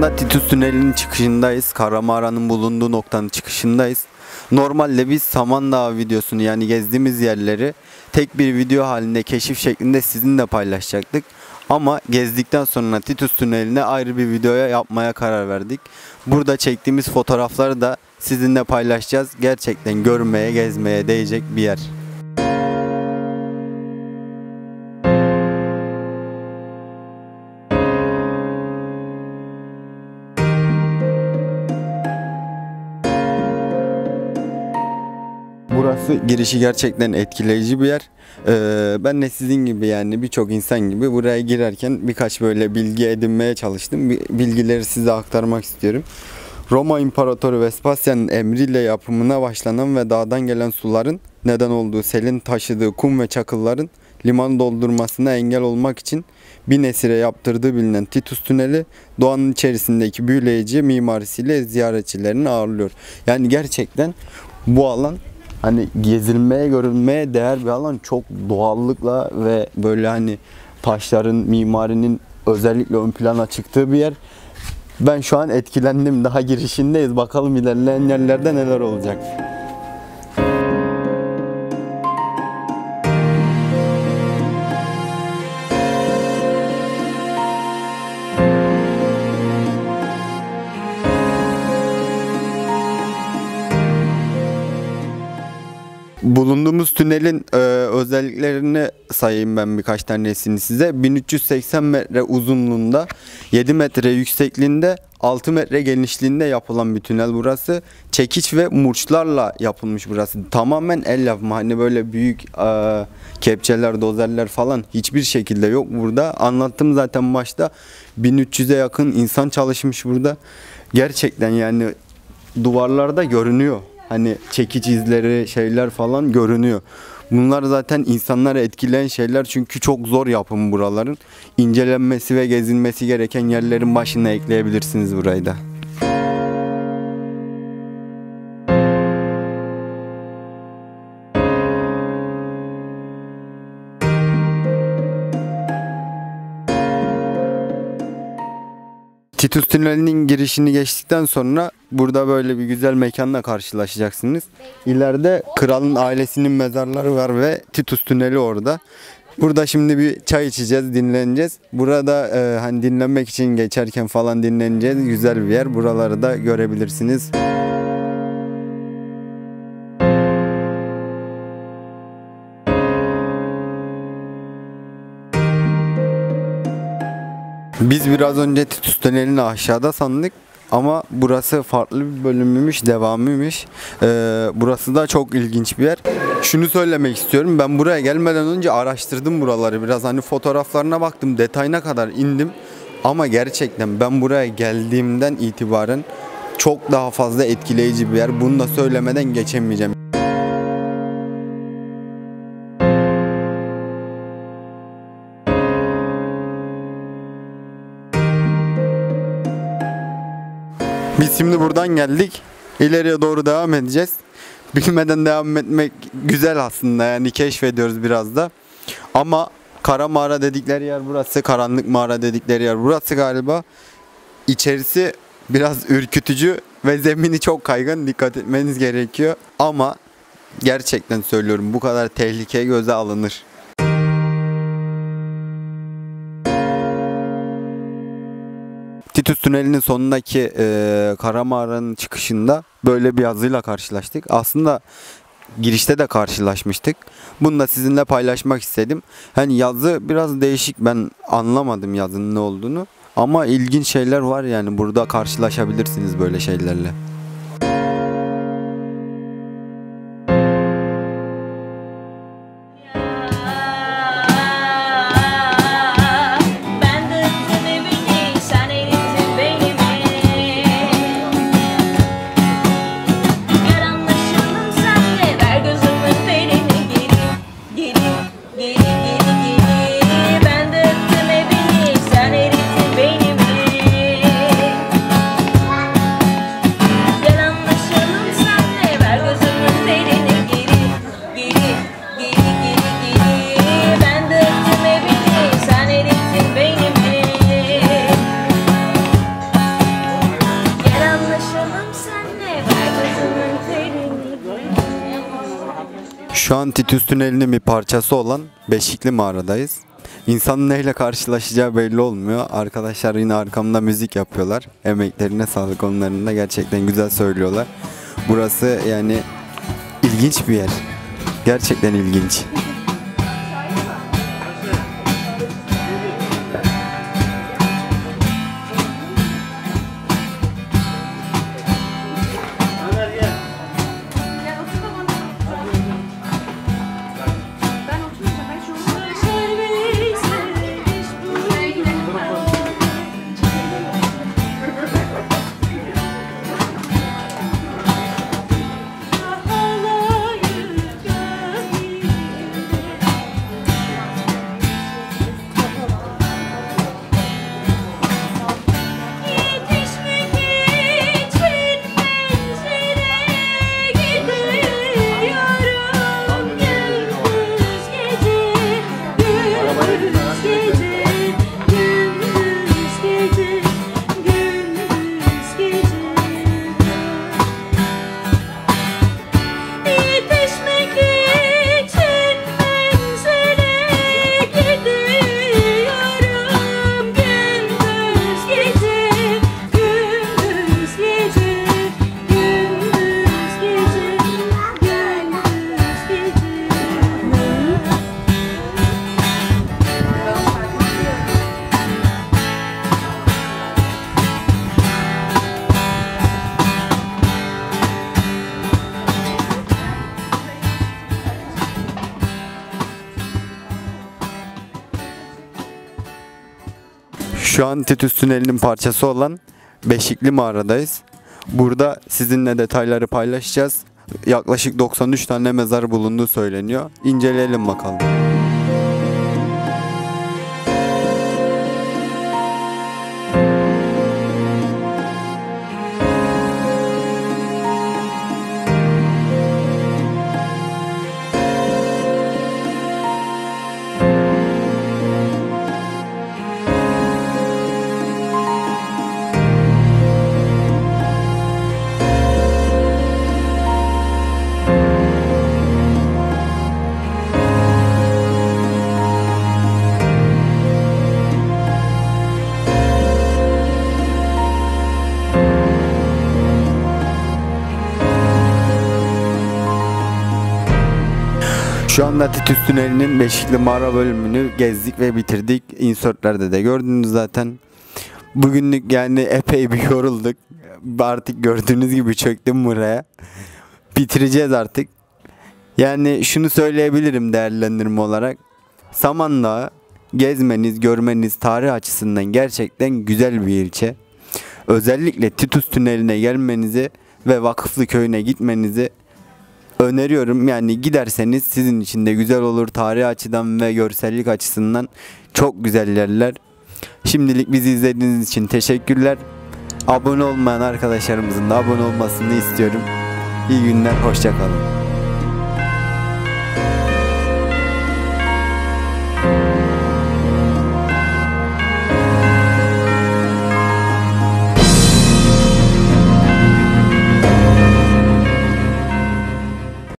anda Titus Tüneli'nin çıkışındayız. Kara Mağara'nın bulunduğu noktanın çıkışındayız. Normalde biz Samandağ videosunu, yani gezdiğimiz yerleri tek bir video halinde, keşif şeklinde sizinle paylaşacaktık. Ama gezdikten sonra Titus Tüneli'ne ayrı bir videoya yapmaya karar verdik. Burada çektiğimiz fotoğrafları da sizinle paylaşacağız. Gerçekten görmeye, gezmeye değecek bir yer. Burası girişi gerçekten etkileyici bir yer. Ben de sizin gibi, yani birçok insan gibi buraya girerken birkaç böyle bilgi edinmeye çalıştım. Bilgileri size aktarmak istiyorum. Roma İmparatoru Vespasian'ın emriyle yapımına başlanan ve dağdan gelen suların neden olduğu selin taşıdığı kum ve çakılların limanı doldurmasına engel olmak için bir nesire yaptırdığı bilinen Titus Tüneli, doğanın içerisindeki büyüleyici mimarisiyle ziyaretçilerini ağırlıyor. Yani gerçekten bu alan hani gezilmeye, görülmeye değer bir alan. Çok doğallıkla ve böyle hani taşların, mimarinin özellikle ön plana çıktığı bir yer. Ben şu an etkilendim. Daha girişindeyiz. Bakalım ilerleyen yerlerde neler olacak. Bulunduğumuz tünelin özelliklerini sayayım ben, birkaç tanesini size. 1380 metre uzunluğunda, 7 metre yüksekliğinde, 6 metre genişliğinde yapılan bir tünel burası. Çekiç ve murçlarla yapılmış burası. Tamamen el yapımı. Hani böyle büyük kepçeler, dozerler falan hiçbir şekilde yok burada. Anlattım zaten başta. 1300'e yakın insan çalışmış burada. Gerçekten yani duvarlarda görünüyor. Hani çekiç izleri, şeyler falan görünüyor. Bunlar zaten insanları etkileyen şeyler, çünkü çok zor yapım buraların. İncelenmesi ve gezilmesi gereken yerlerin başına ekleyebilirsiniz burayı da. Titus Tüneli'nin girişini geçtikten sonra burada böyle bir güzel mekanla karşılaşacaksınız. İleride kralın ailesinin mezarları var ve Titus Tüneli orada. Burada şimdi bir çay içeceğiz, dinleneceğiz. Burada hani dinlenmek için geçerken falan dinleneceğiz. Güzel bir yer. Buraları da görebilirsiniz. Biz biraz önce Titus Tüneli'ni aşağıda sandık ama burası farklı bir bölümüymüş, devamıymış. Burası da çok ilginç bir yer. Şunu söylemek istiyorum, ben buraya gelmeden önce araştırdım buraları biraz, hani fotoğraflarına baktım, detayına kadar indim. Ama gerçekten ben buraya geldiğimden itibaren çok daha fazla etkileyici bir yer. Bunu da söylemeden geçemeyeceğim. Biz şimdi buradan geldik. İleriye doğru devam edeceğiz. Bilmeden devam etmek güzel aslında, yani keşfediyoruz biraz da. Ama kara mağara dedikleri yer burası, karanlık mağara dedikleri yer burası galiba. İçerisi biraz ürkütücü ve zemini çok kaygan, dikkat etmeniz gerekiyor. Ama gerçekten söylüyorum, bu kadar tehlike göze alınır. Titus Tüneli'nin sonundaki kara mağaranın çıkışında böyle bir yazıyla karşılaştık. Aslında girişte de karşılaşmıştık. Bunu da sizinle paylaşmak istedim. Hani yazı biraz değişik, ben anlamadım yazının ne olduğunu. Ama ilginç şeyler var, yani burada karşılaşabilirsiniz böyle şeylerle. Şu an Titus Tüneli'nin bir parçası olan Beşikli Mağara'dayız. İnsanın neyle karşılaşacağı belli olmuyor. Arkadaşlar yine arkamda müzik yapıyorlar. Emeklerine sağlık, onların da gerçekten güzel söylüyorlar. Burası yani ilginç bir yer. Gerçekten ilginç. Şu an Titus Tüneli'nin parçası olan Beşikli Mağara'dayız. Burada sizinle detayları paylaşacağız. Yaklaşık 93 tane mezar bulunduğu söyleniyor. İnceleyelim bakalım. Şu anda Titus Tüneli'nin Beşikli Mağara bölümünü gezdik ve bitirdik. Insertlerde de gördünüz zaten. Bugünlük yani epey bir yorulduk. Artık gördüğünüz gibi çöktüm buraya. Bitireceğiz artık. Yani şunu söyleyebilirim değerlendirme olarak. Samandağ gezmeniz, görmeniz tarih açısından gerçekten güzel bir ilçe. Özellikle Titus Tüneli'ne gelmenizi ve Vakıflı Köyü'ne gitmenizi öneriyorum. Yani giderseniz sizin için de güzel olur. Tarih açıdan ve görsellik açısından çok güzel yerler. Şimdilik bizi izlediğiniz için teşekkürler. Abone olmayan arkadaşlarımızın da abone olmasını istiyorum. İyi günler, hoşça kalın.